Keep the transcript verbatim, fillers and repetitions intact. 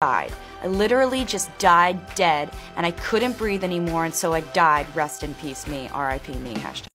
died. I literally just died dead, and I couldn't breathe anymore, and so I died. Rest in peace, me. R I P me. Hashtag.